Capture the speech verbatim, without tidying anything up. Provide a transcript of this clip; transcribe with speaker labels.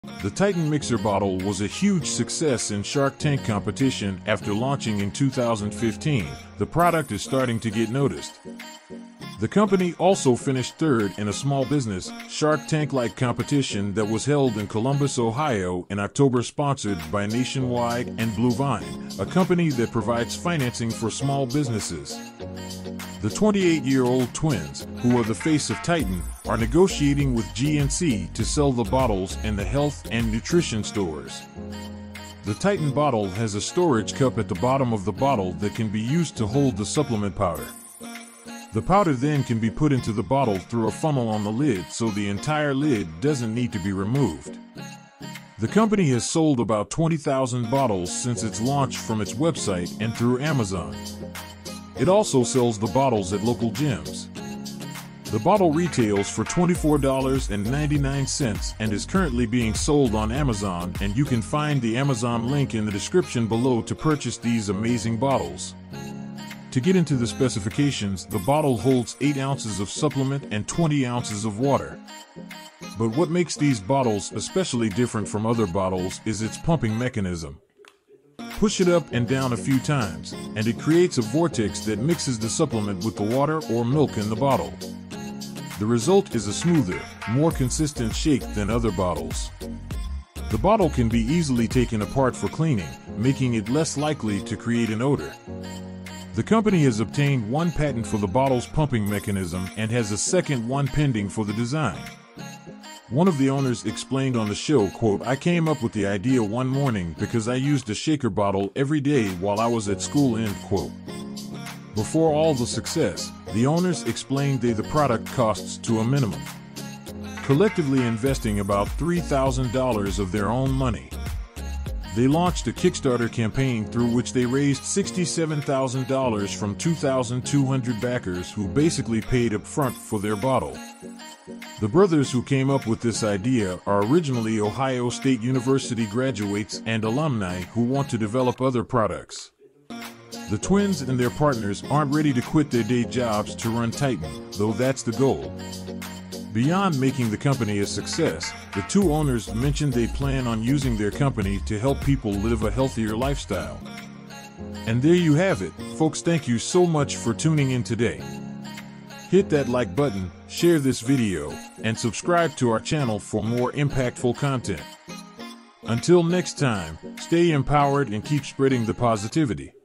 Speaker 1: The Titan mixer bottle was a huge success in Shark Tank competition after launching in two thousand fifteen. The product is starting to get noticed. The company also finished third in a small business Shark Tank-like competition that was held in Columbus, Ohio in October, sponsored by Nationwide and Blue Vine, a company that provides financing for small businesses. The twenty-eight-year-old twins, who are the face of Titan, are negotiating with G N C to sell the bottles in the health and nutrition stores. The Titan bottle has a storage cup at the bottom of the bottle that can be used to hold the supplement powder. The powder then can be put into the bottle through a funnel on the lid, so the entire lid doesn't need to be removed. The company has sold about twenty thousand bottles since its launch from its website and through Amazon. It also sells the bottles at local gyms. The bottle retails for twenty-four dollars and ninety-nine cents and is currently being sold on Amazon, and you can find the Amazon link in the description below to purchase these amazing bottles. To get into the specifications, the bottle holds eight ounces of supplement and twenty ounces of water. But what makes these bottles especially different from other bottles is its pumping mechanism. Push it up and down a few times, and it creates a vortex that mixes the supplement with the water or milk in the bottle. The result is a smoother, more consistent shake than other bottles. The bottle can be easily taken apart for cleaning, making it less likely to create an odor. The company has obtained one patent for the bottle's pumping mechanism and has a second one pending for the design. One of the owners explained on the show, quote, "I came up with the idea one morning because I used a shaker bottle every day while I was at school," end quote. Before all the success, the owners explained they the product costs to a minimum, collectively investing about three thousand dollars of their own money. They launched a Kickstarter campaign through which they raised sixty-seven thousand dollars from two thousand two hundred backers who basically paid up front for their bottle. The brothers who came up with this idea are originally Ohio State University graduates and alumni who want to develop other products. The twins and their partners aren't ready to quit their day jobs to run Titan, though that's the goal. Beyond making the company a success, the two owners mentioned they plan on using their company to help people live a healthier lifestyle. And there you have it, folks. Thank you so much for tuning in today. Hit that like button, share this video, and subscribe to our channel for more impactful content. Until next time, stay empowered and keep spreading the positivity.